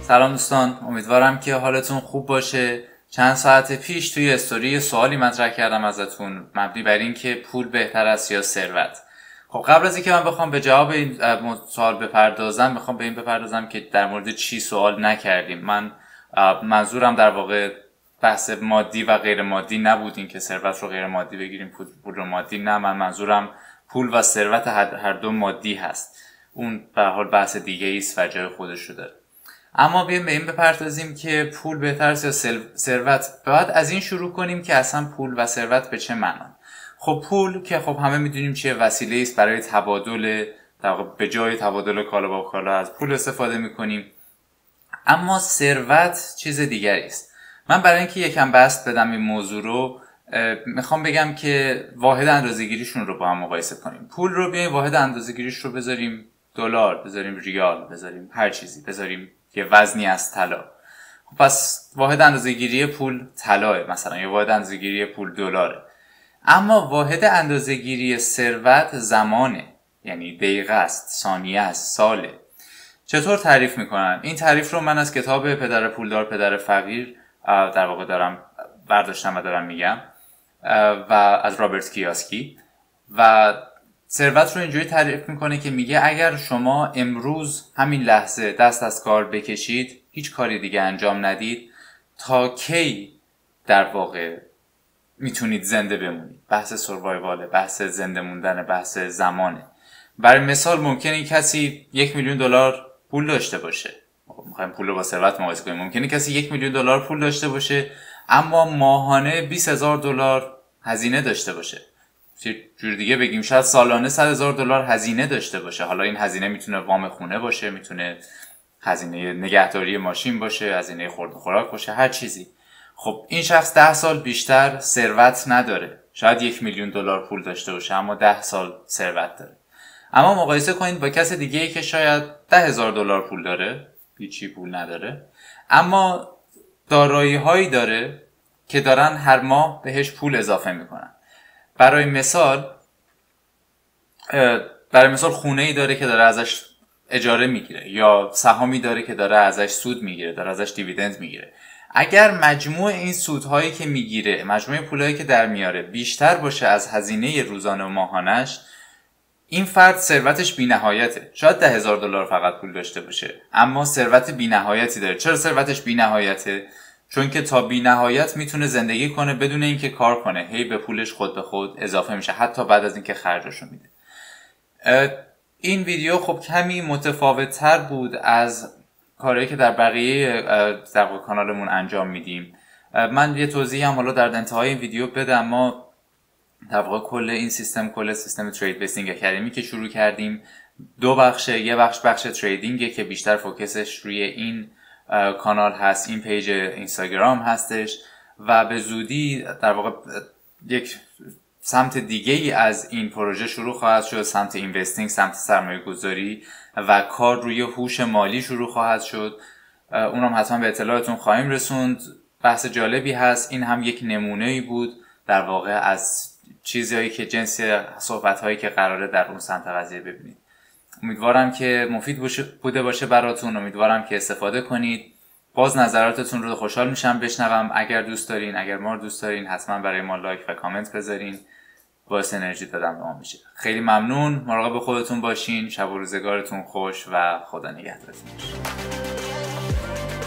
سلام دوستان، امیدوارم که حالتون خوب باشه. چند ساعت پیش توی استوری سوالی مطرح کردم ازتون مبنی بر این که پول بهتر است یا ثروت. خب قبل از اینکه من بخوام به جواب این سوال بپردازم، میخوام به این بپردازم که در مورد چی سوال نکردیم. من منظورم در واقع بحث مادی و غیر مادی نبود، این که ثروت رو غیر مادی بگیریم پول رو مادی، نه، من منظورم پول و ثروت هر دو مادی هست. اون به هر حال بحث دیگه ایست و جای خودش رو داره. اما بیایم به این بپردازیم که پول بهتر است یا ثروت. باید از این شروع کنیم که اصلا پول و ثروت به چه معنی. خب پول که خب همه میدونیم چیه، وسیله است برای تبادل، در واقع به جای تبادل کالا با کالا از پول استفاده میکنیم. اما ثروت چیز دیگری است. من برای اینکه یکم بسط بدم این موضوع رو میخوام بگم که واحد اندازه‌گیریشون رو با هم مقایسه کنیم. پول رو بیایم واحد اندازه‌گیریش رو بذاریم دلار، بذاریم ریال، بذاریم هر چیزی، بذاریم یه وزنی از طلا. پس واحد اندازه‌گیری پول طلاه مثلا، یا واحد اندازه‌گیری پول دلاره. اما واحد اندازه‌گیری ثروت زمانه، یعنی دقیقه است، ثانیه است، ساله. چطور تعریف میکنن؟ این تعریف رو من از کتاب پدر پولدار پدر فقیر در واقع دارم برداشتم و دارم میگم، و از رابرت کیاسکی. و ثروت رو اینجوری تعریف میکنه که میگه اگر شما امروز همین لحظه دست از کار بکشید، هیچ کاری دیگه انجام ندید، تا کی در واقع میتونید زنده بمونید. بحث سروایواله، بحث زنده موندن، بحث زمانه. برای مثال ممکنه کسی $1,000,000 پول داشته باشه. میخوایم پول رو با ثروت مقایسه کنیم. ممکنه کسی $1,000,000 پول داشته باشه اما ماهانه $20,000 هزینه داشته باشه. جور دیگه بگیم شاید سالانه $100,000 هزینه داشته باشه. حالا این هزینه میتونه وام خونه باشه، میتونه هزینه نگهداری ماشین باشه، هزینه خورد و خوراک باشه، هر چیزی. خب این شخص 10 سال بیشتر ثروت نداره. شاید $1,000,000 پول داشته باشه اما 10 سال ثروت داره. اما مقایسه کنید با کس دیگه ای که شاید $10,000 پول داره، هیچی پول نداره، اما دارایی هایی داره که دارن هر ماه بهش پول اضافه میکنن. برای مثال خونه ای داره که داره ازش اجاره میگیره، یا سهامی داره که داره ازش سود میگیره، داره ازش دیویدند میگیره. اگر مجموع این سودهایی که میگیره، مجموع پولایی که در میاره بیشتر باشه از هزینه روزانه و ماهانش، این فرد ثروتش بی‌نهایته. شاید $10,000 فقط پول داشته باشه اما ثروت بی‌نهایتی داره. چرا ثروتش بی‌نهایته؟ چون که تا بی‌نهایت میتونه زندگی کنه بدون اینکه کار کنه، هی به پولش خود به خود اضافه میشه حتی بعد از اینکه خرجشو میده. این ویدیو خب کمی متفاوت تر بود از کارهایی که در بقیه در کانالمون انجام میدیم. من یه توضیح هم حالا در انتهای این ویدیو بدم. ما در واقع کل سیستم ترید بیسینگ اکادمی که شروع کردیم 2 بخشه. یه بخش تریدینگه که بیشتر فوکسش روی این کانال هست، این پیج اینستاگرام هستش، و به زودی در واقع یک سمت دیگه ای از این پروژه شروع خواهد شد، سمت اینوستینگ، سمت سرمایه گذاری و کار روی هوش مالی شروع خواهد شد. اونم حتما به اطلاعتون خواهیم رسوند. بحث جالبی هست. این هم یک نمونه‌ای بود در واقع از چیزهایی که جنس صحبت‌هایی که قراره در اون سمت قضیه ببینید. امیدوارم که مفید بوده باشه براتون. امیدوارم که استفاده کنید. باز نظراتتون رو خوشحال میشم بشنوم. اگر دوست دارین، اگر ما رو دوست دارین، حتما برای ما لایک و کامنت بذارین. باعث انرژی دادن به ما میشه. خیلی ممنون. مراقب خودتون باشین. شب و روزگارتون خوش و خدا نگهدارتون باشه.